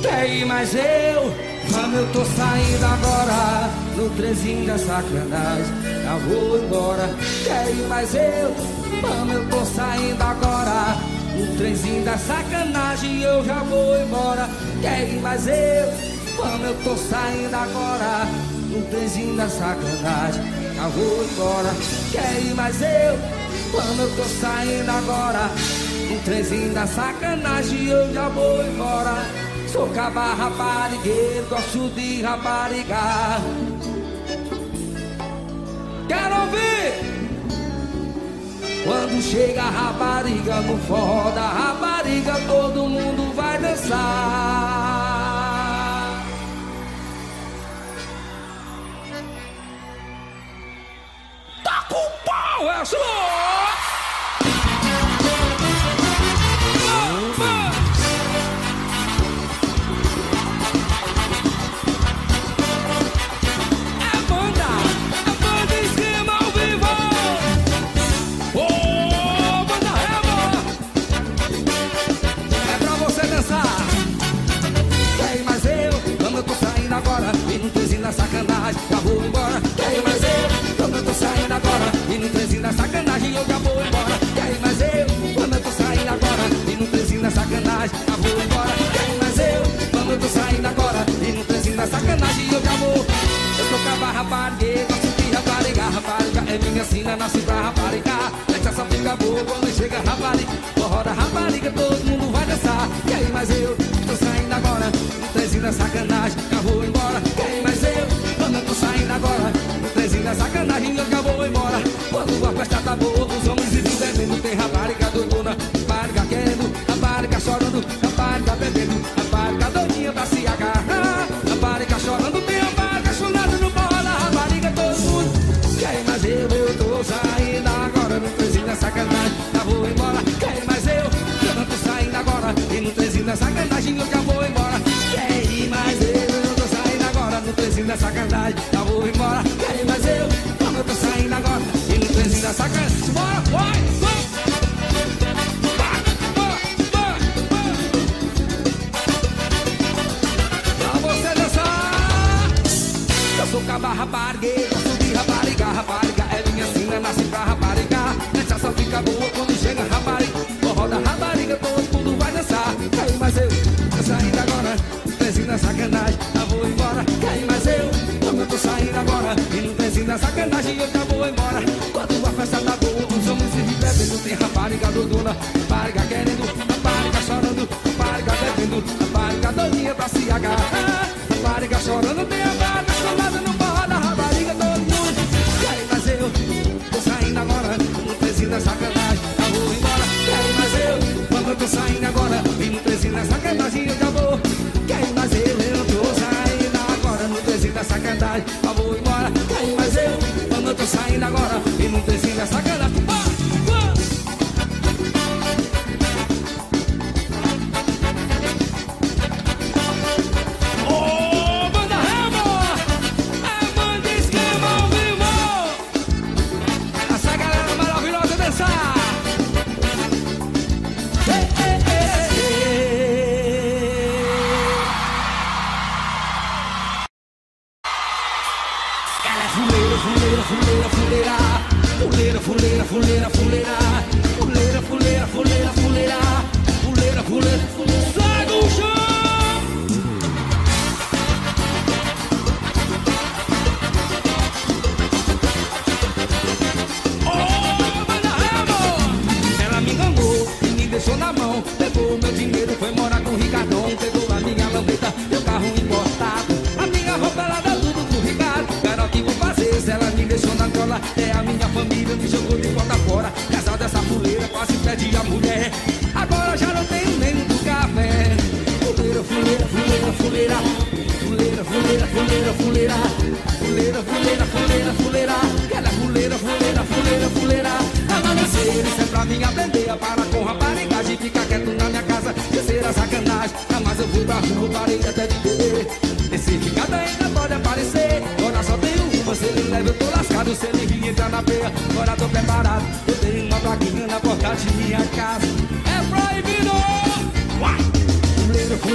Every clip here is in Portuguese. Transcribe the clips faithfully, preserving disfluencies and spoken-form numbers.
quer ir mais eu? Vamos, eu tô saindo agora no trezinho da sacanagem, já vou embora. Quer ir mais eu? Vamos, eu tô saindo agora no trezinho da sacanagem, eu já vou embora. Quer ir mais eu? Vamos, eu tô saindo agora no trezinho da sacanagem, já vou embora. Quer ir mais eu? Vamos, eu tô saindo agora no trezinho da sacanagem, eu já vou embora. Sou caba raparigueiro, gosto de raparigar. Quero ouvir! Quando chega a rapariga no forró da rapariga, todo mundo vai dançar. Tá com o pau, é só! Sacanagem, já vou embora. Quer ir mais eu? Quando eu tô saindo agora e no trezinho da sacanagem, eu já vou embora. Quer ir mais eu? Quando eu tô saindo agora e no trezinho da sacanagem, já vou embora. Quer ir mais eu? Quando eu tô saindo agora e no trezinho da sacanagem, eu já vou. Eu sou caba rapariga, gosto de rapariga. Rapariga é minha sina, nasci pra rapariga. Essa só fica boa quando chega a rapariga. Forró da rapariga, todo mundo vai dançar. Quer ir mais eu? Tô saindo agora no trezinho da sacanagem, já vou embora. Quer ir mais eu? Quando eu tô saindo agora no trezinho da sacanagem, eu já vou embora. Quando a festa tá boa, os homens vivem bebendo. Tem rapariga doidona, rapariga querendo, rapariga chorando, rapariga bebendo, rapariga doidinha pra se agarrar. Rapariga chorando, tem rapariga chorando no forró da rapariga, todo mundo quer ir mais eu, eu tô saindo agora no trezinho da sacanagem, já vou embora. Quer ir mais eu? Quando eu tô saindo agora e no trezinho da sacanagem, eu já vou embora. Quer ir mais eu? Eu tô saindo agora no trezinho da sacanagem, já vou embora. Quer ir mais eu? Quando eu tô saindo agora e no trezinho da sacanagem, bora, vai, vai. Sou caba raparigueiro, gosto de rapariga. Rapariga é minha sina, nasci pra rapariga. Essa só fica boa quando chega a rapariga. Forró da rapariga, todo mundo vai dançar. Quer ir mais eu? Tô saindo agora no trezinho da sacanagem, já vou embora. Quer ir mais eu? Quando eu tô saindo agora e no trezinho da sacanagem, eu já vou embora. Quando a festa tá boa, os homens vivem bebendo. Tem rapariga doidona, rapariga querendo, rapariga chorando, rapariga bebendo, rapariga doidinha pra se agarrar. Rapariga chorando, tem rapariga chorando no forró da rapariga, todo mundo quer ir mais eu? Tô saindo agora no trezinho da sacanagem, já vou embora. Quer ir mais eu? Quando eu tô saindo agora e no trezinho da sacanagem, eu já vou. Quer ir mais eu? Eu tô saindo agora no trezinho da sacanagem, já vou embora. Quer ir mais eu? Quando eu tô saindo agora e no trezinho da sacanagem, agora tô preparado. Eu tenho uma plaquinha na porta de minha casa. É proibido! Uai! Fuleira, fuleira.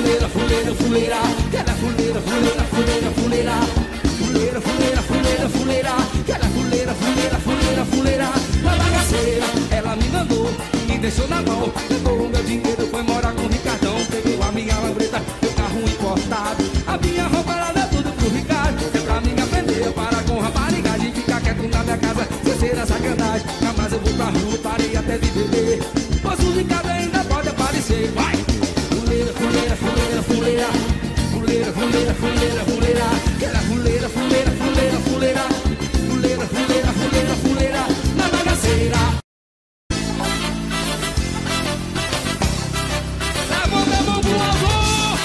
fuleira, fuleira, fuleira. Ela é fuleira, fuleira, fuleira, fuleira. Fuleira, fuleira, fuleira, fuleira. Ela é fuleira, fuleira, fuleira, fuleira. Na bagaceira, ela me mandou, me deixou na mão. Pegou o meu dinheiro, foi morar com o Ricardão. Pegou a minha lambreta, meu carro importado. A minha roupa ela deu tudo pro Ricardo. Foi pra mim aprender, para com raparigagem. Ficar quieto na minha casa, sem ser a sacanagem. Jamais eu vou pra rua, parei até de beber. Pois o Ricardo ainda pode aparecer. Vai! Fuleira, fuleira, fuleira, fuleira. Fuleira, fuleira, fuleira, fuleira. Aquela fuleira, fuleira, fuleira, fuleira. Fuleira, fuleira, fuleira, fuleira. Na bagaceira. Levanta a mão pro avô.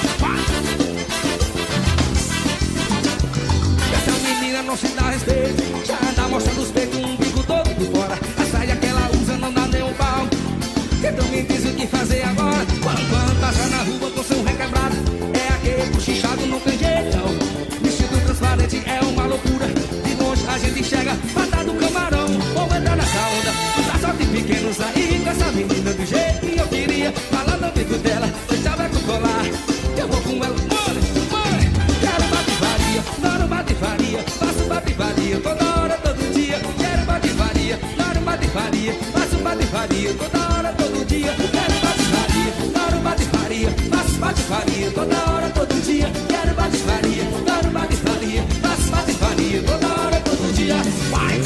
Essa menina não se dá respeito. Já anda mostrando os peitos, um bico todo de fora. A saia que ela usa não dá nem um pau. Então me diz o que fazer agora. Quando, quando passa na rua com seu requebrado, é aquele cochichado, não tem jeito não. Vestido transparente é uma loucura. De longe a gente enxerga patada do camarão. Vou entrar nessa onda, usar sorte pequeno. Sair com essa menina do jeito que eu queria. Falar no bico dela, dois chaveco colar. Eu vou com ela, mãe, mãe. Quero bate-faria, adoro bate-faria. Faço bate-faria toda hora, todo dia. Quero bate-faria, adoro bate-faria. Faço bate-faria toda hora, todo dia. Quero bate-faria, adoro bate-faria. Faço bate-faria toda hora, todo dia. Quero bate-faria, adoro bate-faria. Faço bate-faria toda hora, todo dia. Vai!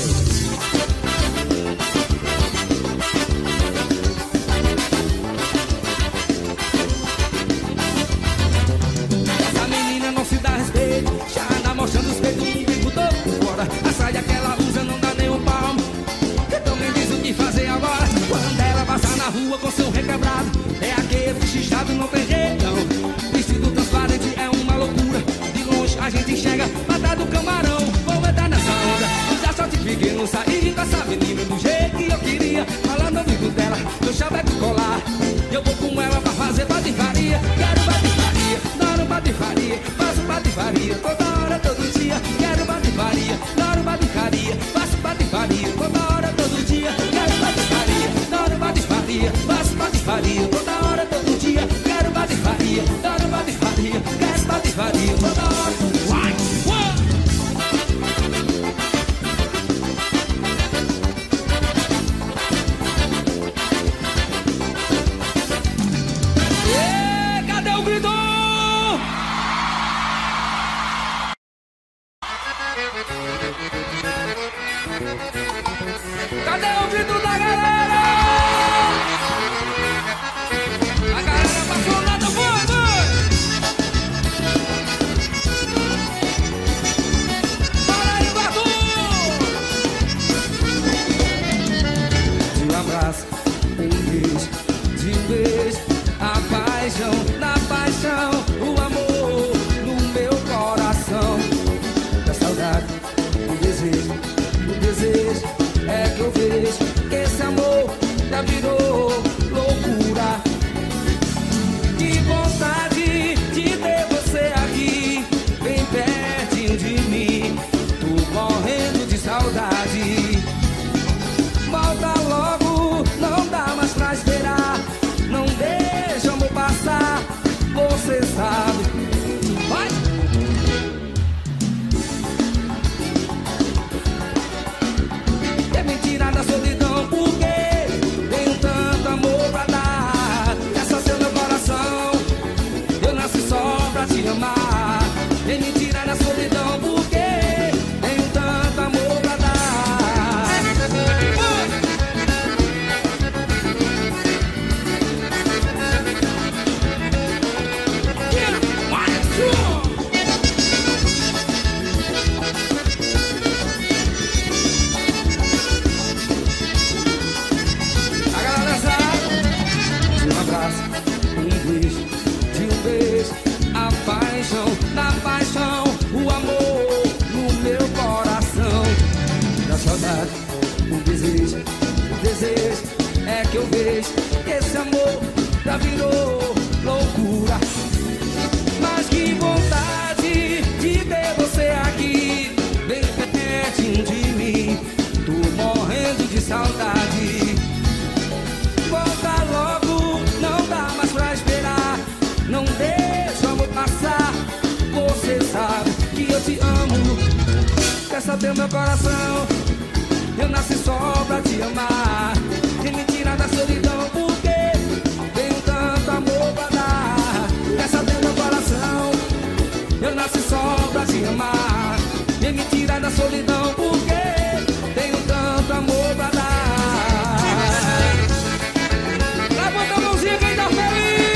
Essa menina não se dá respeito. Já anda mostrando os peitos, um bico todo por fora. A saia que ela usa não dá nem um palmo. Então me diz o que fazer agora. Quando ela passar na rua com seu requebrado, é aquele fichichado, não tem jeito não. Vestido transparente é uma loucura. De longe a gente enxerga patada do camarão. Vou entrar nessa onda, usar sorte pequeno. Sair com essa menina do jeito que eu queria. Falar no ouvido dela, meu chaveco colar. Eu vou com ela pra fazer bate-faria. Quero bate-faria, adoro bate-faria. Faço bate-faria toda hora, todo dia. Quero bate-faria, adoro bate-faria. Faço bate-faria toda hora, todo dia. Quero bate-faria, adoro bate-faria. Faço bate-faria toda hora, todo dia. Quero bate-faria, adoro bate-faria. Quero bate-faria toda hora. Vai! Ê, cadê o grito? Cadê o grito da galera? A galera apaixonada, vai, vai! Fala aí, Batu! De um abraço, um beijo, de um beijo, a paixão, na paixão, o amor no meu coração. Da saudade, o desejo, o desejo é que eu vejo que esse amor já virou loucura. Que vontade de ter você aqui, bem pertinho de mim. Tô morrendo de saudade. Volta logo, não dá mais pra esperar. Não deixa amor passar, você sabe. Vai! Quer me tirar da solidão porque tenho tanto amor pra dar. É só seu meu coração, eu nasci só pra te amar. Quer me tirar da solidão porque tenho tanto amor pra dar. A galera sabe. De um abraço, um beijo, de um beijo, a paixão, na paixão, o amor no meu coração. Da saudade, o desejo, o desejo é que eu vejo que esse amor já virou loucura. Mas que vontade de ter você aqui, bem pertinho de mim. Tô morrendo de saudade. Volta logo, não dá mais pra esperar. Não deixa teu meu coração. Eu nasci só pra te amar. E me tira da solidão, porque tenho tanto amor pra dar. Peça teu meu coração. Eu nasci só pra te amar. E me tira da solidão, porque tenho tanto amor pra dar. Levanta a mãozinha quem tá feliz.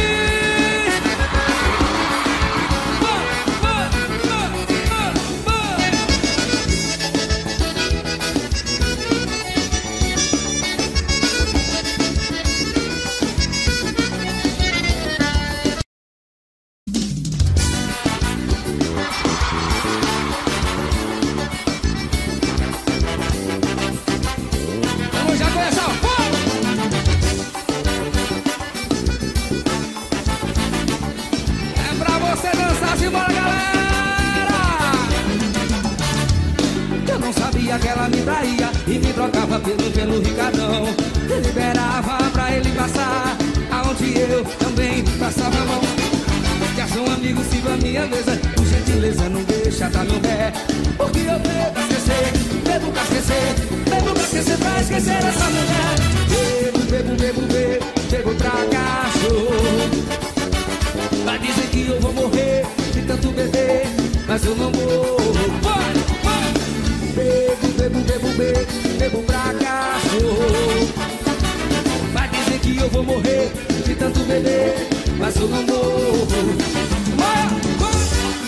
Que ela me traía e me trocava pelo, pelo Ricardão. Eu liberava pra ele passar aonde eu também passava a mão. Já sou um amigo, sigo a minha mesa. Por gentileza não deixa dar meu pé. Porque eu bebo pra esquecer, bebo pra esquecer, bebo pra esquecer, pra esquecer essa mulher. Bebo, bebo, bebo, bebo, bebo pra cachorro. Vai dizer que eu vou morrer de tanto beber, mas eu não morro. Vai, vai. Bebo, bebo, bebo, bebo, bebo pra cachorro. Vai dizer que eu vou morrer de tanto beber, mas eu não morro. Vai, vai.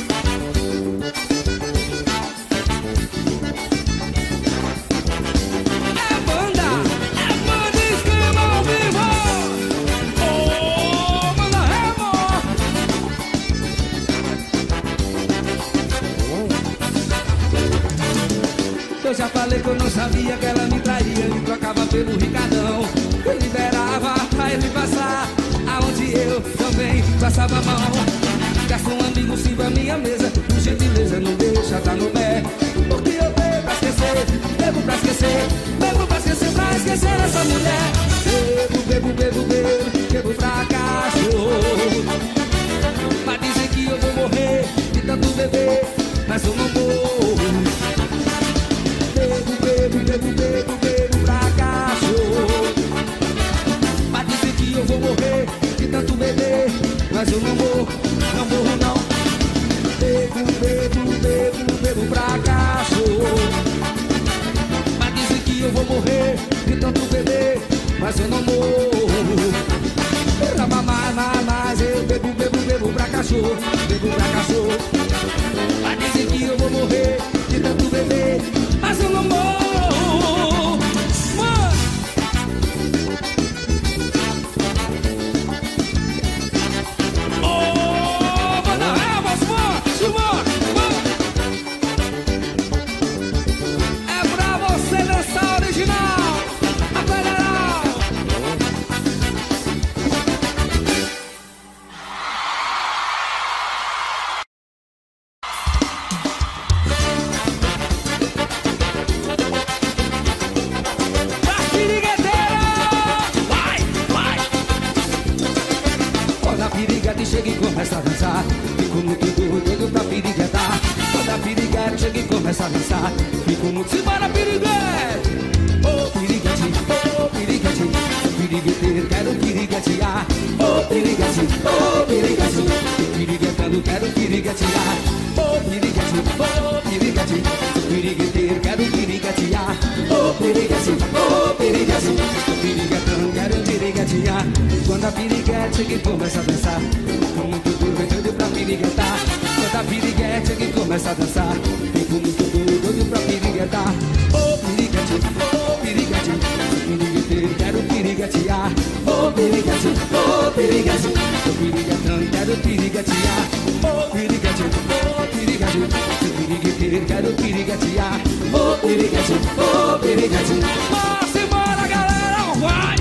É banda, é banda escama ao vivo. Oh, manda remo. Eu já falei que eu não sabia que ela me traía, me trocava pelo Ricardão. Eu liberava pra ele passar aonde eu também passava a mão. Gasta um amigo, sirva a minha mesa. Por gentileza não deixa dar no pé. Porque eu bebo pra esquecer, bebo pra esquecer, bebo pra esquecer, pra esquecer essa mulher. Bebo, bebo, bebo, bebo, bebo pra cachorro. Vai dizer que eu vou morrer de tanto beber, mas eu não morro. Bebo, bebo, bebo, bebo, bebo pra cachorro. Vai dizer que eu vou morrer de tanto beber, mas eu não morro, não morro não. Bebo, bebo, bebo, bebo pra cachorro. Vai dizer que eu vou morrer de tanto beber, mas eu não morro. Pra mamar, mas eu bebo, bebo, bebo pra cachorro. Bebo pra cachorro. Vai dizer que eu vou morrer de tanto beber, mas eu não morro. Mano. Oh, manda remos, mano, mano. É pra você dançar original, a federal. Chega e começa a dançar, fico muito doido pra piriguetar. Quando a piriguete chega e começa a dançar, fico muito simbora piriguete. Ô piriguete, ô piriguete, pirigueteiro, quero piriguetear. Ô piriguete, ô piriguete, piriguetando, quero piriguetear. Ô piriguete, ô piriguete, pirigueteiro, quero piriguetear. Ô piriguete, ô piriguete, piriguetando, quero piriguetear. Quando a piriguete chega e começa a dançar, fico muito doido pra piriguetar. Quando a piriguete chega e começa a dançar, fico muito doido pra piriguetar. Ô piriguete, ô piriguete, pirigueteiro, quero piriguetear. Ô piriguete, ô piriguete, piriguetando, quero piriguetear. Ô piriguete, ô piriguete, pirigueteiro, quero piriguetear. Ô piriguete, ô piriguete. Bora, embora, galera, vai!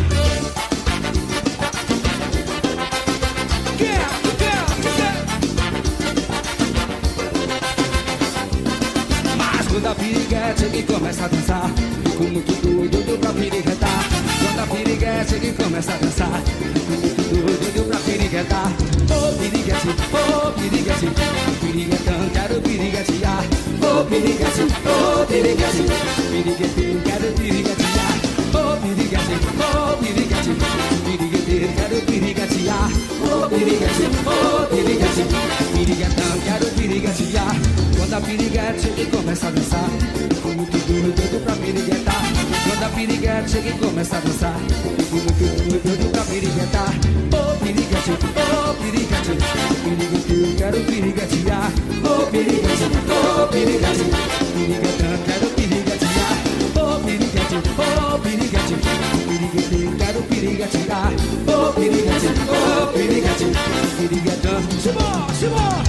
Quando a piriguete chega e começa a dançar, fico muito doido pra piriguetar. Quando a piriguete chega e começa a dançar, fico muito doido pra piriguetar. Ô piriguete, ô piriguete, piriguetando, quero piriguetear. Ô piriguete, oh, piriguete, piriguete, quero piriguetear. Oh, piriguete, oh, piriguete, piriguete, quero piriguetear. Oh, piriguete, oh, piriguete, piriguetão, quero piriguetear. Quando a piriguete chega e começa a dançar, fico muito duro, doido pra piriguetar. Quando a piriguete chega e começa a dançar, fico muito duro, doido pra piriguetar. Oh, piriguete, oh, piriguete, piriguete, eu quero piriguetear. Oh, piriguete, oh, piriguete, piriguetão, quero piriguetear. Oh, piriguete, oh, piriguete, piriguete, eu quero piriguetear. Oh, piriguete, oh, piriguete, piriguetão. Simão, Simão,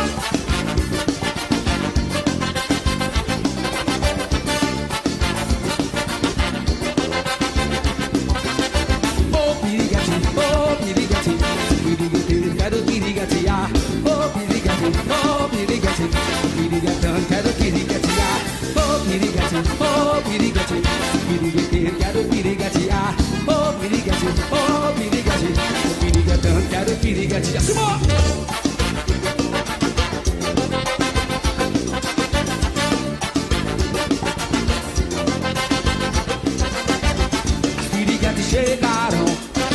oh, piriguete, piriguetão, quero piriguetear. Oh, piriguete, oh, piriguete, piriguete, quero piriguetear. Oh, piriguete, oh, piriguete, piriguetão, quero piriguetear. Simão! As piriguetes chegaram.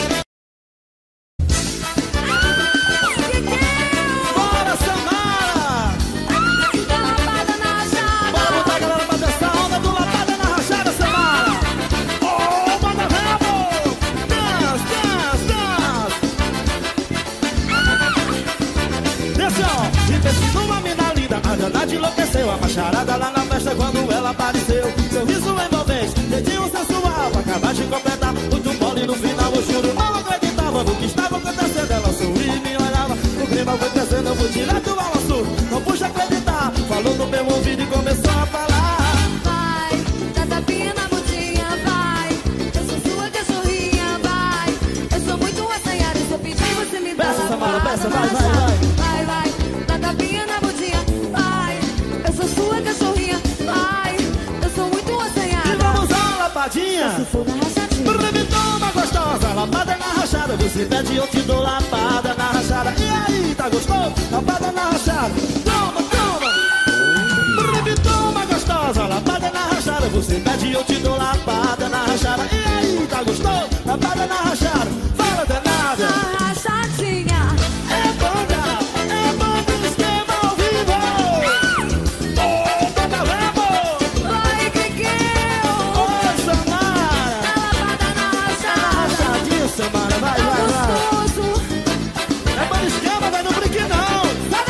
A macharada lá na festa quando ela apareceu. Sorriso envolvente, jeitinho sensual, acabar de completar, muito mole no final. Eu juro, não acreditava no que estava acontecendo. Ela sorria e me olhava, o clima foi crescendo, eu fui direto ao assunto. Não pude acreditar, falou no meu ouvido e começou a falar. Vai, dá tapinha na bundinha, vai. Eu sou sua cachorrinha, vai. Eu sou muito assanhada, eu só pedi você me dá. Peça, Samara, peça, vai, vai, vai. Vai, vai, dá tapinha na bundinha, vai. Eu sou sua cachorrinha, vai. Eu sou muito assanhada. E vamos à lapadinha. Se for na rachadinha. Me toma gostosa, lapada na rachada. Você pede, eu te dou lapada na rachada. E aí, tá gostoso? Lapada na rachada. Toma, toma. Me toma gostosa, lapada na rachada. Você pede, eu te dou lapada na rachada. E aí, tá gostoso? Lapada na rachada. Fala danada. Na rachadinha. É banda, é banda do esquema ao vivo. Oh, banda Lemo. Vai, Kikeu. Oi, Samara. Dá lapada na rachada. Rachadinha, Samara, vai, Tá vai, vai. gostoso. É banda esquema, vai no brinque não.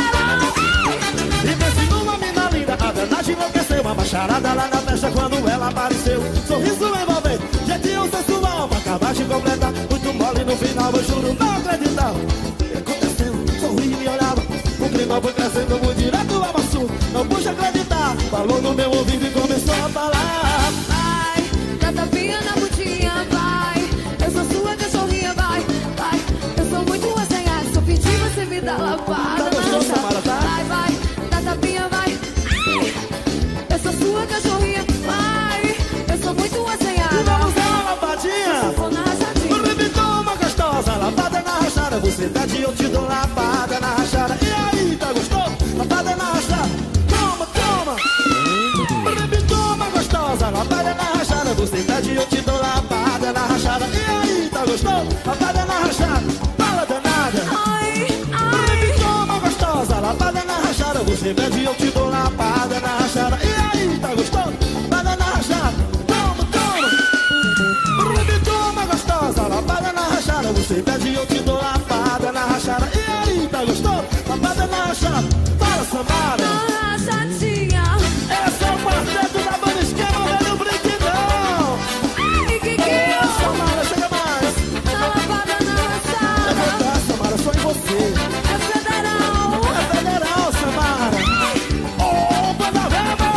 E pense numa mina linda, a danagem enlouqueceu. Uma macharada lá na festa quando ela apareceu. Sorriso envolvente, jeitinho sensual, pra acabar de completar, muito mole no final, eu juro, não acreditava. O que aconteceu? Sorri e me olhava, o clima foi crescendo, muito direto ao assunto. Não pude acreditar, falou no meu ouvido e começou a falar. Vai, dá tapinha na bundinha, vai. Eu sou sua cachorrinha, vai, vai. Eu sou muito assanhada, só pedi você me dá lapada. Tá gostoso, Samara, tá? Vai, vai, dá tapinha, vai. Ai, eu sou sua cachorrinha, vai. Eu sou muito E assanhada. vamos à lapadinha. Se for na rachadinha. Me toma gostosa, lapada na rachada. Você pede, eu te dou lapada na rachada. E aí, tá gostoso? Lapada na rachada. Toma, toma. Me toma gostosa, lapada na rachada. Você pede, eu te dou lapada na rachada. E aí, tá gostoso? Lapada na rachada. Fala danada. Ai, Me ai. toma gostosa, lapada na rachada. Você pede, eu te dou lapada na rachada. E aí, tá gostoso? Lapada na rachada. Toma, toma. Me toma gostosa, lapada na rachada. Você pede, eu te dou lapada na rachada. E aí, tá gostoso? Lapada na rachada. Fala, Samara. Na rachadinha. Esse é o quarteto da banda esquema, velho brinque não. Ai, Kikeu. Samara, chega mais. Dá lapada na É rachada. verdade, Samara, só em você. É federal. É federal, Samara. Oh, banda Remo.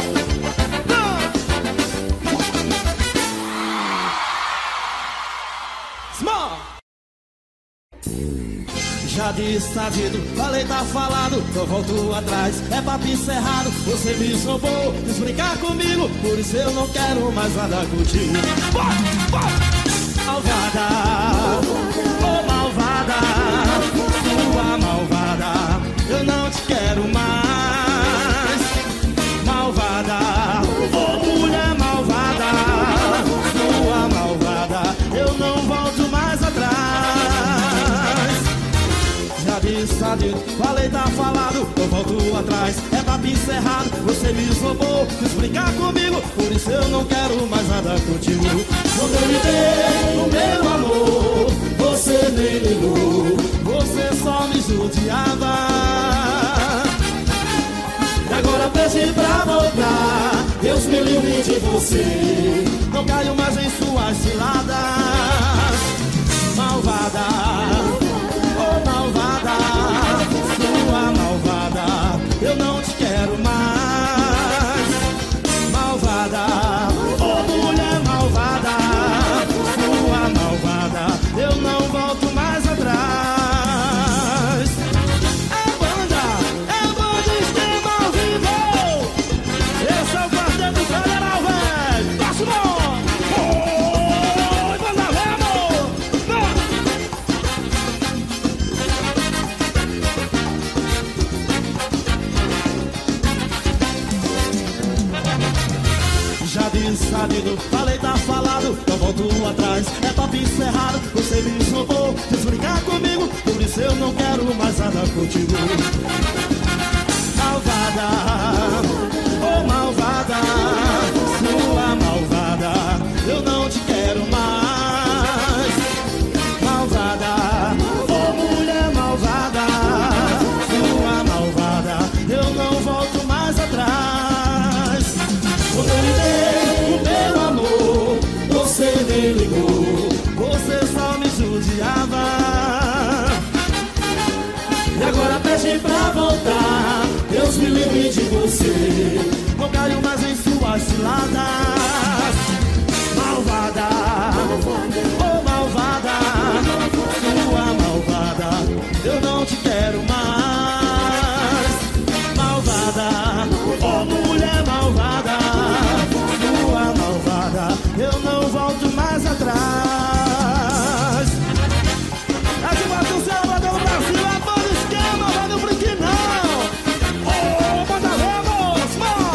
Small. Já disse, tá dito, falei, tá falado, eu volto atrás, é papo encerrado. Você me zombou, quis brincar comigo, por isso eu não quero mais nada contigo. Malvada, oh malvada, sua malvada, eu não te quero mais. dito, falei tá falado, eu volto atrás. É papo encerrado, você me roubou, quis brincar comigo, por isso eu não quero mais nada contigo. Quando eu me dei o meu amor, você nem ligou, você só me judiava. E agora pede pra voltar, Deus me livre de você, não caio mais em suas ciladas. Malvada, oh malvada, sua malvada, eu não te quero mais. Malvada, oh mulher malvada, sua malvada, eu não volto mais atrás. É banda, é banda Esquema ao vivo. Esse é o Quarteto Federal, velho. Próximo! Sabido, falei tá falado, não volto atrás. É papo encerrado, você me roubou, quis brincar comigo, por isso eu não quero mais nada contigo. Malvada, oh malvada, sua malvada, eu não te quero mais. Malvada, oh mulher malvada, sua malvada, eu não volto mais atrás. Quando eu me dei meu amor, você nem ligou, você só me judiava. E agora pede pra voltar, Deus me livre de você, não caio mais em suas ciladas. Malvada, oh malvada, sua malvada, eu não te quero mais. Malvada, oh mulher malvada, eu não volto mais atrás. É de bato céu, bota no Brasil, é banda Esquema, vai no brinque não. Oh, manda vemos,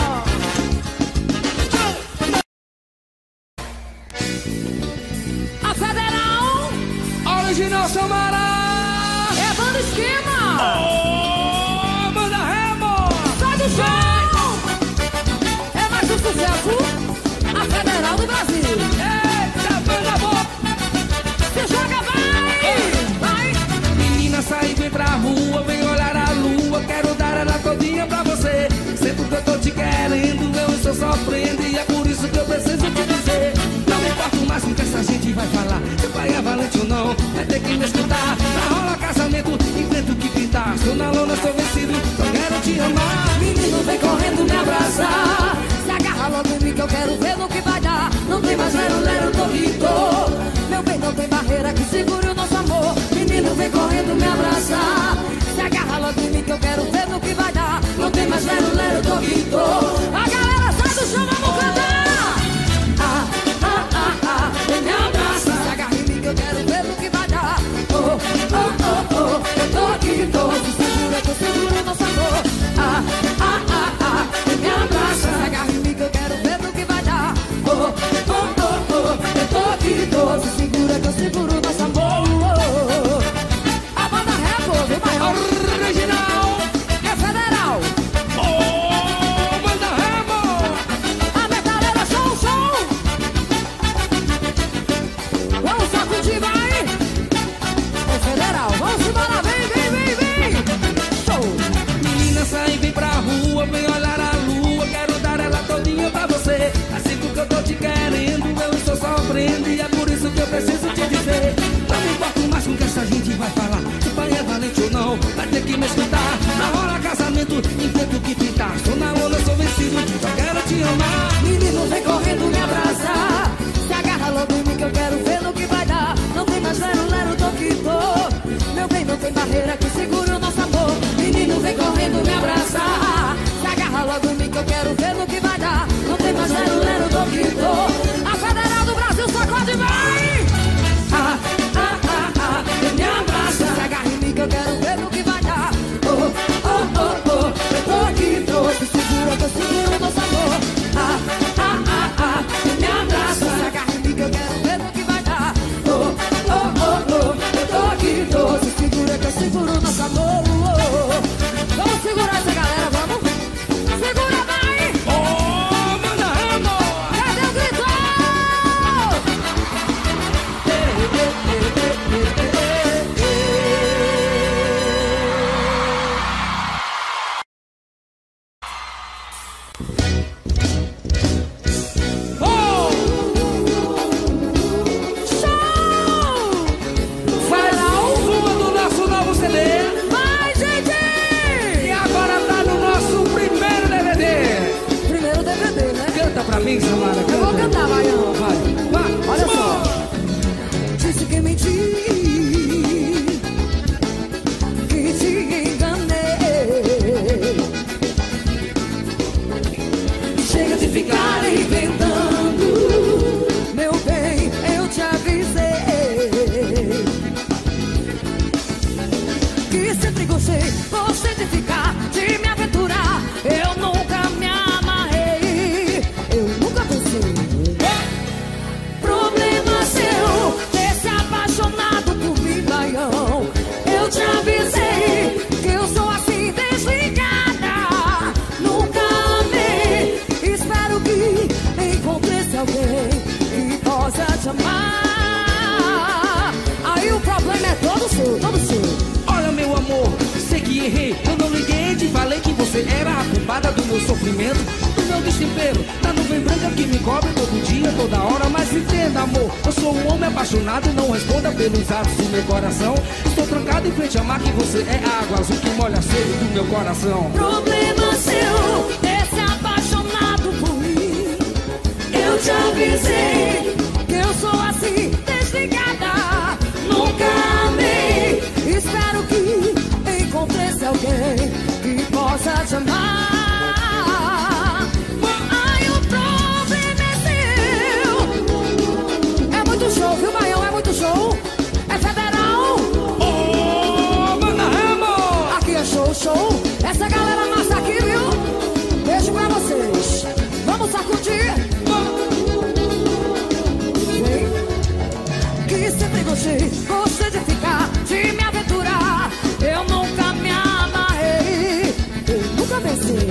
a Federal Original Samara. é banda Esquema. Oh, manda remo. Sai do chão. É mais um sucesso. A Federal do Brasil. Eita, banda boa. Você joga, vai! Vai! Menina, sai, vem pra rua, vem olhar a lua. Quero dar ela todinha pra você. Sempre que eu tô te querendo, eu estou sofrendo. E é por isso que eu preciso te dizer. Não me importo mais com o que essa gente vai falar. Se o pai é valente ou não, vai ter que me escutar. Pra rolar casamento, invento que pintar. Estou na lona, estou vencido, só quero te amar. Menino, vem correndo me abraçar. Se agarra logo em mim que eu quero ver no que vai dar. Não tem mais lero, lero, torrito. Meu bem, não tem barreira que segure o nosso amor. Menino, vem correndo me abraçar. Se agarra logo em mim que eu quero ver no que vai dar. Não tem mais lero, lero, torrito. A galera sai do chão, vamos cantar. Ah, ah, ah, ah, vem me abraçar. Se agarra em mim que eu quero ver no que vai dar. Oh, oh, oh, oh, eu tô aqui, tô. Segura que eu seguro o nosso amor. Ah, ah, ah, ah, vem me abraça. Se agarra em mim que eu quero ver no que vai dar. Oh, oh, oh, oh, eu tô aqui, tô. Segura que eu seguro o nosso amor. A banda Record, o maior Original é Federal. Oh, sofrimento, do meu destempero, da nuvem branca que me cobre todo dia, toda hora. Mas entenda, amor, eu sou um homem apaixonado, não responda pelos atos do meu coração. Estou trancado em frente a mar que você é água azul que molha a sede do meu coração. Problema seu, esse apaixonado por mim. Eu te avisei que eu sou assim, desligada, nunca amei. Espero que encontre-se alguém que possa te amar. Ai, o problema é seu. É muito show, viu, Baião? É muito show. É federal. Oh, Banda Remo! Aqui é show, show. Essa galera massa aqui, viu? Beijo pra vocês. Vamos sacudir. Vem. Que sempre gostei, gostei de ficar, de me aventurar. Eu nunca me amarrei, eu nunca venci.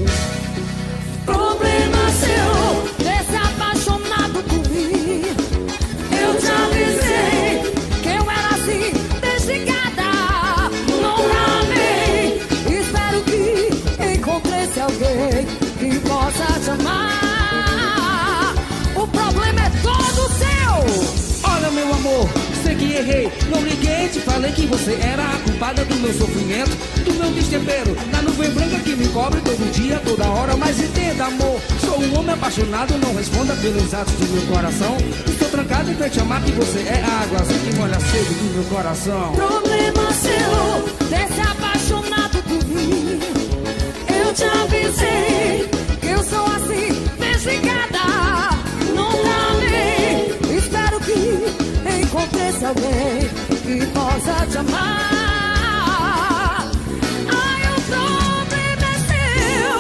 Problema seu, desse apaixonado por mim. Eu te avisei que eu era assim, desligada, nunca amei. Espero que encontre-se alguém que possa te amar. O problema é todo seu. Olha, meu amor, sei que errei, não liguei, te falei que você era a culpada do meu sofrimento, do meu destempero, da nuvem branca que me cobre todo dia, toda hora. Mas entenda, amor, sou um homem apaixonado, não responda pelos atos do meu coração. Estou trancado em frente a mar que você é água azul que molha a sede do meu coração. Problema seu, desse apaixonado por mim. Eu te avisei que eu sou assim, desligada, nunca amei. Espero que encontre-se alguém que possa te amar. Ai, o problema é seu.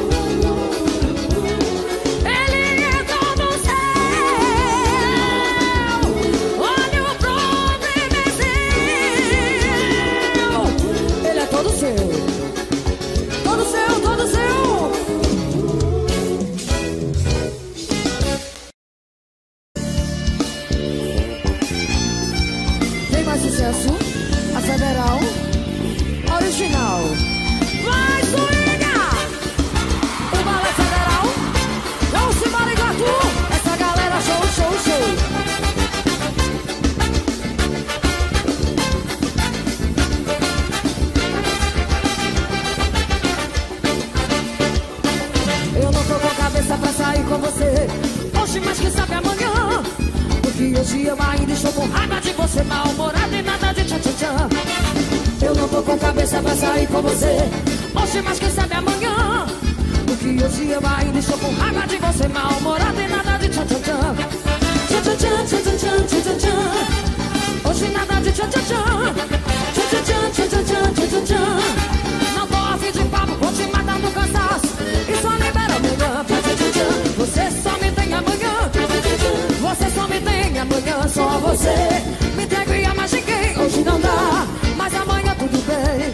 Ele é todo seu. Olha, o problema é seu. Ele é todo seu. Todo seu, todo seu. Sucesso, a federal, original. Vai, swinga! O balé federal, vamos embora, Iguatu. Essa galera show, show, show. Eu não tô com a cabeça pra sair com você. Oxe, mas quem sabe amanhã? Porque hoje eu ainda estou com raiva de você, mal-humorada e nada de tchan-tchan-tchan. Eu não tô com cabeça pra sair com você. Oxe, mas quem sabe amanhã? Porque hoje eu ainda estou com raiva de você, mal-humorada e nada de tchan-tchan-tchan. Tchan-tchan-tchan, tchan-tchan-tchan, tchan-tchan-tchan. Hoje nada de tchan-tchan-tchan. Tchan-tchan-tchan, tchan-tchan-tchan, tchan-tchan. Não tô a fim de papo, vou te matar no cansaço. E só libera amanhã pra tchan-tchan-tchan. Você só me tem amanhã. Você só me tem amanhã, só você. Me entrego e amagiquei, hoje não dá, mas amanhã tudo bem.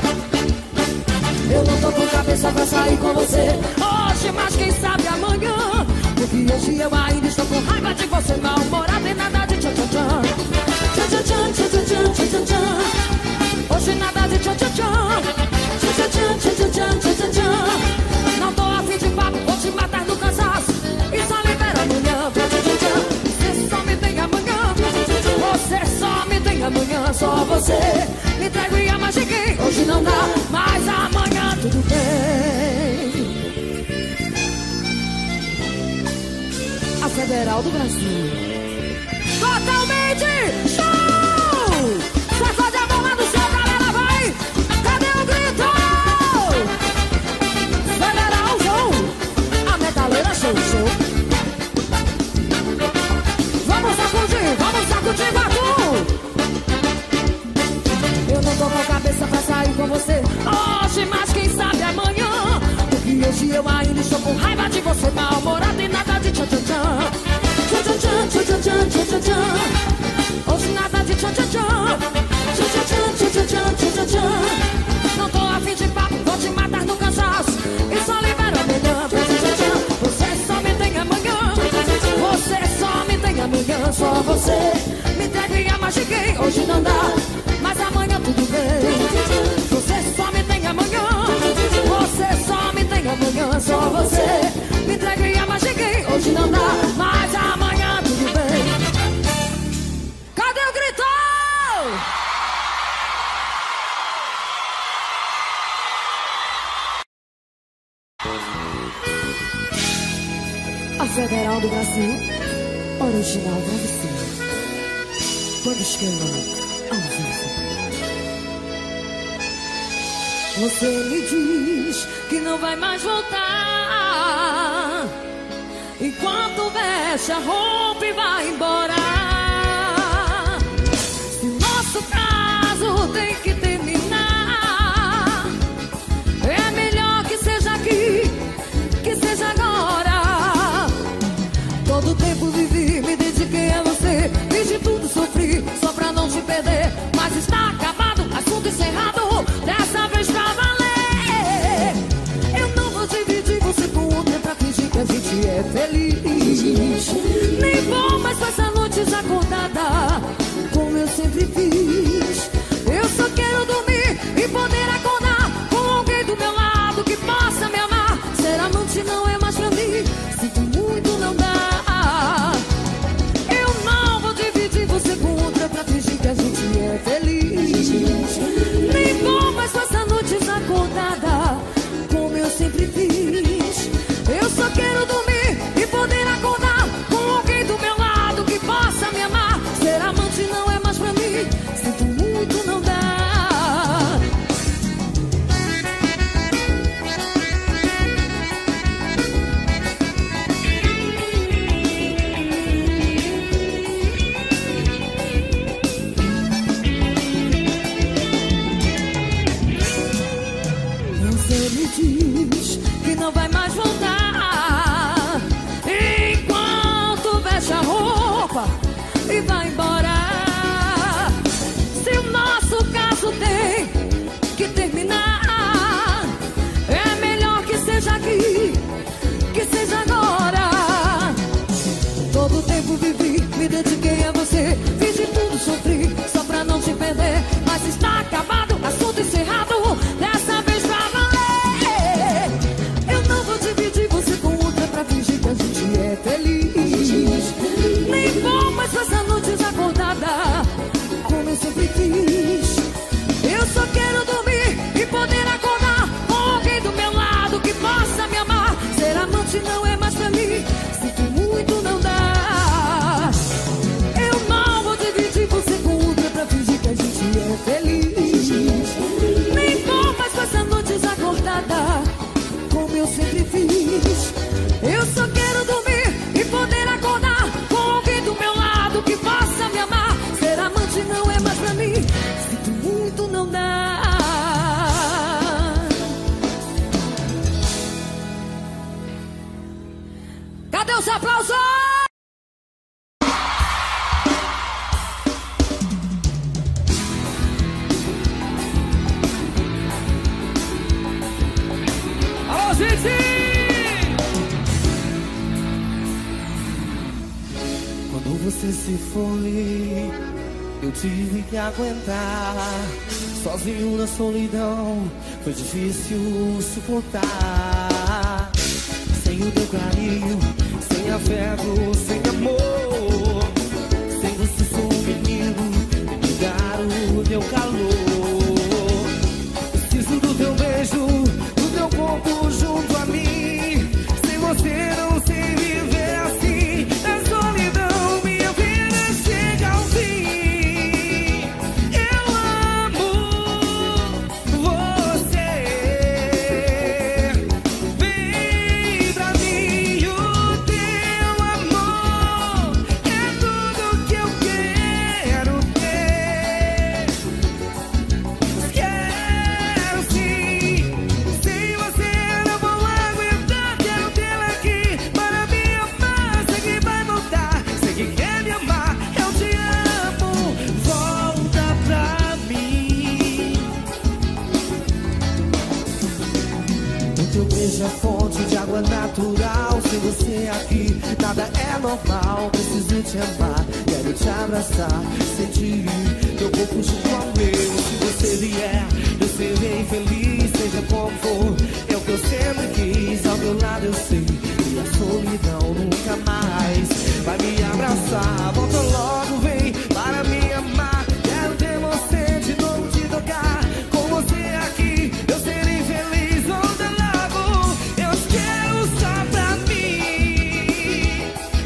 Eu não tô com cabeça pra sair com você hoje, mas quem sabe amanhã? Porque hoje eu ainda estou com raiva de você, mal-humorada e nada de tchan-tchan-tchan. Tchan-tchan-tchan, tchan-tchan-tchan, tchan-tchan. Hoje nada de tchan-tchan-tchan. Tchan-tchan-tchan, tchan-tchan-tchan, tchan-tchan. Não tô a fim de papo, vou te matar no cansaço. E só libera amanhã pra tchan-tchan-tchan. Você só me tem amanhã. Você só me tem amanhã, só você. Me entrego e amagiquei, hoje não dá, mas amanhã tudo bem. A Federal do Brasil. Totalmente show! Sacode a mão lá do céu, galera, vai! Cadê o grito? Federal show! A metaleira show, show! Vamos sacudir, vamos sacudir, Batu! Eu não tô com a cabeça pra sair com você hoje, mas quem sabe amanhã? Porque hoje eu ainda estou com raiva de você, mal-humorada e nada de tchan-tchan-tchan. Tchan-tchan-tchan, tchan-tchan-tchan, tchan-tchan. Hoje nada de tchan-tchan-tchan. Tchan-tchan-tchan, tchan-tchan-tchan, tchan-tchan. Não tô a fim de papo, vou te matar no cansaço. E só libera amanhã pra tchan-tchan-tchan. Você só me tem amanhã. Você só me tem amanhã, só você. Me entrego e amagiquei, hoje não dá, mas amanhã tudo bem. Você só me tem amanhã. Você só me tem amanhã, Original do Brasil, original pra você. Quando esquema, ao vivo. Você me diz que não vai mais voltar, enquanto veste a roupa e vai embora. Se o nosso caso tem que terminar, é melhor que seja aqui, que seja agora. Todo tempo vivi, me dediquei a você, fiz de tudo, sofri, só pra não te perder. Mas está acabado, assunto encerrado, dessa vez pra valer. Eu não vou dividir você com outra pra fingir que a gente é feliz. Nem vou mais passar noites acordada, como eu sempre fiz. Eu só quero dormir e poder acordar com alguém do meu lado que possa me amar. Ser amante não é mais pra mim, sinto muito, não dá. Eu não vou dividir você com outra pra fingir que a gente é feliz. Nem vou mais passar noites acordada, como eu sempre fiz. Eu só quero dormir e poder acordar com alguém do meu lado que possa me amar. Ser amante não é mais pra mim, sinto muito, não dá. Você me diz que não vai mais voltar, enquanto veste a roupa e vai embora. Se o nosso caso tem que terminar, é melhor que seja aqui, que seja agora. Todo tempo vivi, me dediquei a você, fiz de tudo, sofri, só pra não te perder. Mas está acabado, assunto encerrado, dessa vez pra valer. Eu não vou dividir você com outra pra fingir que a gente é feliz. Nem vou mais passar noites acordada, como eu sempre fiz. Eu só quero dormir e poder acordar com alguém do meu lado que possa me amar. Ser amante não é mais pra mim, sinto muito, não dá. Eu não vou dividir você com outra pra fingir que a gente é feliz. Nem vou mais passar noites acordada, como eu sempre fiz. Eu só quero dormir e poder acordar com alguém do meu lado que possa me amar. Ser amante não é mais pra mim, sinto muito, não dá. Cadê os aplausos? Alô, gente! Quando você se foi, eu tive que aguentar. Sozinho na solidão, foi difícil suportar. Sem o teu carinho, sem afeto, sem amor. Sem você sou um menino, me dar o teu calor. Preciso do teu beijo, do teu corpo junto a mim. Sem você não sei viver assim. Na solidão minha vida chega ao fim. Eu amo você. Vem pra mim, o teu amor é tudo que eu quero ter. Quero sim. Sem você não vou aguentar. Quero tê-la aqui para me amar. Sei que vai voltar, sei que quer me amar. Eu te amo, volta pra mim. O teu beijo é fonte de água natural. Sem você aqui, nada é normal. Preciso te amar, quero te abraçar, sentir teu corpo junto ao meu. Se você vier, eu serei feliz. Seja como for, é o que eu sempre quis. Ao meu lado eu sei que a solidão nunca mais vai me abraçar. Volta logo, vem para me amar. Quero ter você de novo, te tocar. Com você aqui, eu serei feliz. Volta logo, eu quero só pra mim.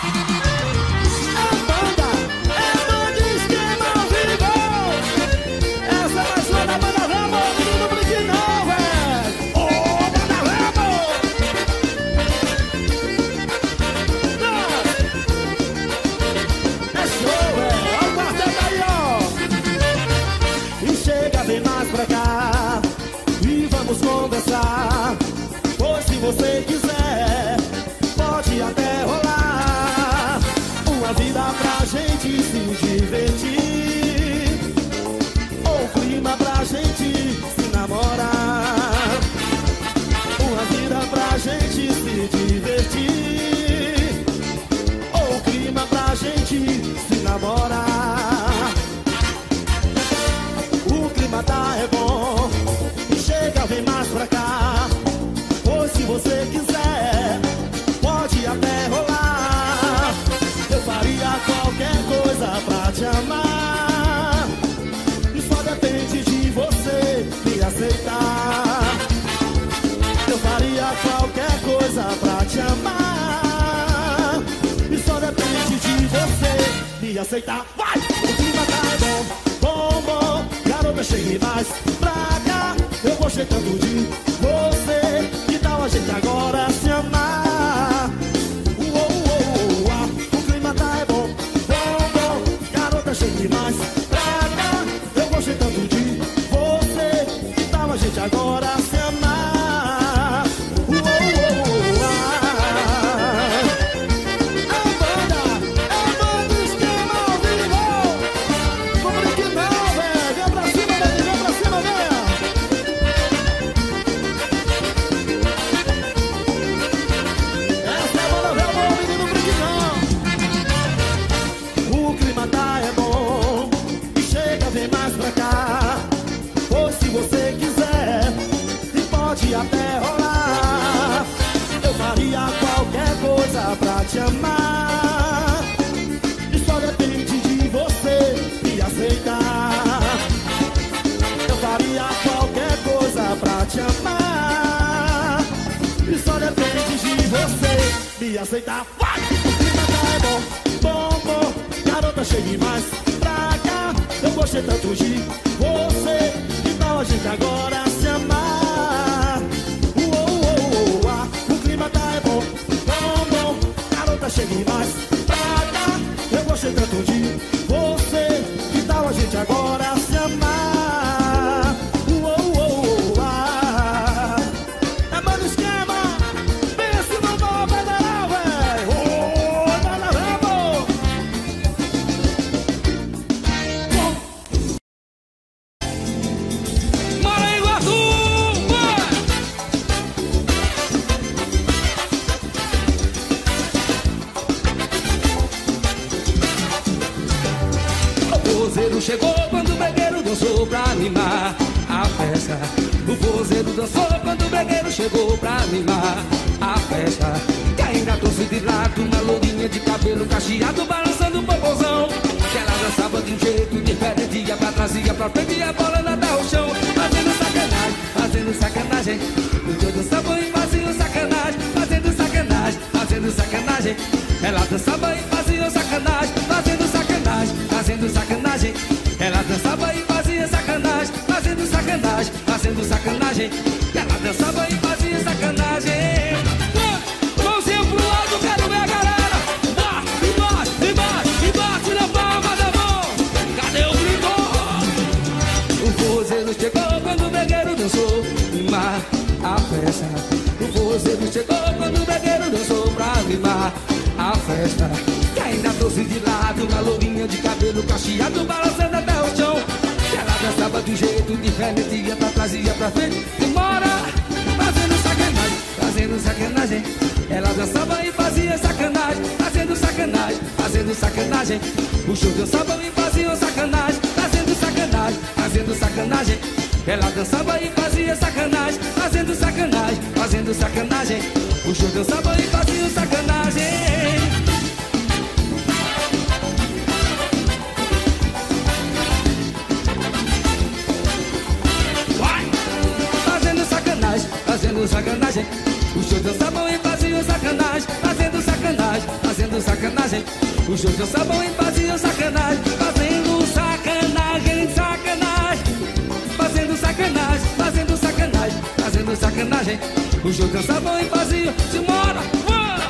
você quiser, pode até rolar uma vida pra gente se divertir, ou clima pra gente se namorar. Uma vida pra gente se divertir, ou clima pra gente se namorar. O clima tá é bom, chega, vem mais pra cá. Se você quiser, pode até rolar. Eu faria qualquer coisa pra te amar, e só depende de você me aceitar. Eu faria qualquer coisa pra te amar, e só depende de você me aceitar. Vai! O clima tá bom, bom, bom. Garota, chegue mais pra cá. Eu gostei tanto de você, a gente agora se amar. Uou, uou, uau. O clima tá é bom, bom, bom. Garota, chegue mais pra cá. Eu gostei tanto de você, que tal a gente agora se amar? Uou, uou, uau. É banda, é banda, esquema ao vivo. Não brinque não, velho. Vem pra cima, velho, vem pra cima, velho. Você quiser, e pode até rolar. Eu faria qualquer coisa pra te amar, e só depende de você me aceitar. Eu faria qualquer coisa pra te amar, e só depende de você me aceitar. Vai! O clima tá é bom, bom, bom. Garota, chegue mais pra cá. Eu gostei tanto de você, a gente agora se amar. Uou, uou, uou, ah. O clima tá é bom, bom, bom. Garota, chegue mais pra cá. Eu gostei tanto de você, que tal a gente agora se amar? Uou, uou, uou, ah. É mano esquema, pensa no bom federal, velho. Oh, tá na rabo. Chegou quando o bregueiro dançou pra animar a festa. O vozeiro dançou quando o bregueiro chegou pra animar a festa. Que ainda trouxe de lado uma lourinha de cabelo cacheado balançando o popozão. Que ela dançava de um jeito diferente, ia pra trás, ia pra frente e a bola até o chão. Fazendo sacanagem, fazendo sacanagem. Os dois dançavam e faziam sacanagem. Fazendo sacanagem, fazendo sacanagem. Ela dançava e fazia sacanagem. Fazendo sacanagem, fazendo sacanagem. Ela dançava e fazia sacanagem. Fazendo sacanagem, fazendo sacanagem. Ela dançava e fazia sacanagem. Mãozinha pro lado, quero ver a galera. Bate, bate, e bate, e bate na palma da mão. Cadê o grito? O vozeiro chegou quando o bregueiro dançou mimar a festa. O vozeiro chegou quando o bregueiro dançou pra mimar a festa. Que ainda trouxe de lado uma lourinha de cabelo cacheado balançando até o chão. Que ela dançava de um jeito diferente, ia pra trás, ia pra frente e mora fazendo sacanagem, fazendo sacanagem. Ela dançava e fazia sacanagem, fazendo sacanagem, fazendo sacanagem. O show dançava e fazia sacanagem, fazendo sacanagem, fazendo sacanagem. Ela dançava e fazia sacanagem, fazendo sacanagem, fazendo sacanagem. O show dançava e fazia sacanagem. Fazendo sacanagem, o show dançavam e faziam sacanagem. Fazendo sacanagem, fazendo fazendo sacanagem. O jogo é sabão e fazia sacanagem. Fazendo sacanagem, sacanagem. Fazendo sacanagem, fazendo sacanagem, fazendo sacanagem. O jogo é sabão e fazia. Simbora, bora!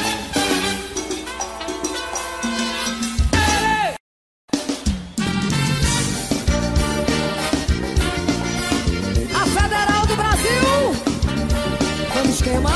A Federal do Brasil. Vamos esquema.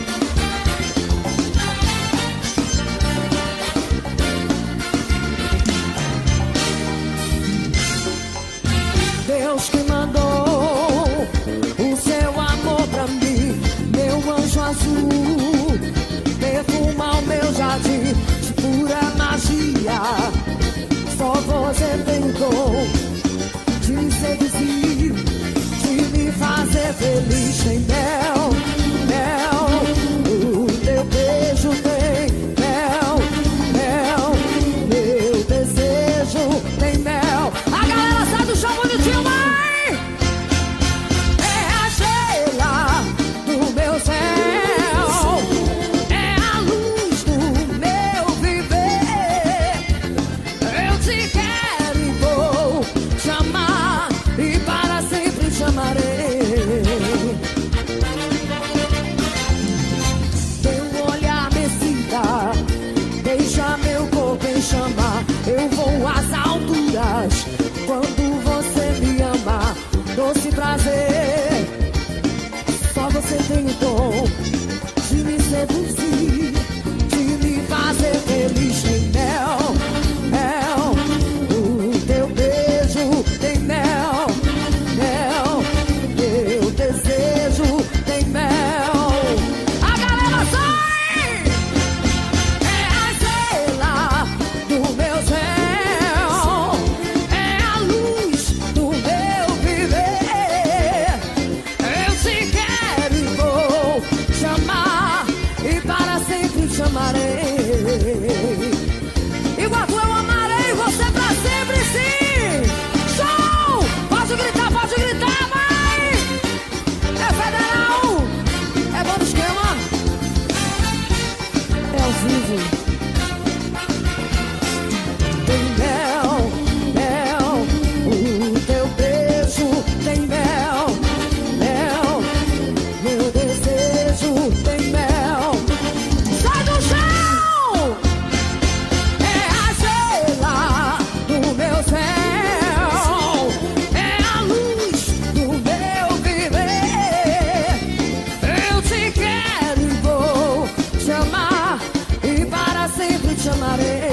Deus que mandou o seu amor pra mim, meu anjo azul, perfumar o meu jardim de pura magia. Só você tem o dom de me seduzir, de me fazer feliz. Tem mel, mel, o teu beijo tem mel, mel, meu desejo tem mel. A galera sai do chão bonitinho, mãe! É a estrela do meu céu, é a luz do meu viver. Eu te quero e vou chamar, e para sempre chamarei. Teu olhar me excita, deixa meu corpo em chama. Eu vou às alturas quando você me ama. Doce prazer, só você tem o dom de me seduzir, de me fazer feliz. Tem mel, mel, o teu beijo tem mel, mel, meu desejo tem mel. A galera sai! É a estrela do meu céu, é a luz do meu viver. Eu te quero e vou chamar, e para sempre chamarei. Igual tu eu amarei, você pra sempre sim. Show! Pode gritar, pode gritar, mãe! É Federal! É bom no esquema! É ao vivo. Tem mel, mel, o teu beijo tem mel, mel, meu desejo tem mel. Sai do chão! É a estrela do meu céu, é a luz do meu viver. Eu te quero e vou chamar, e para sempre chamarei.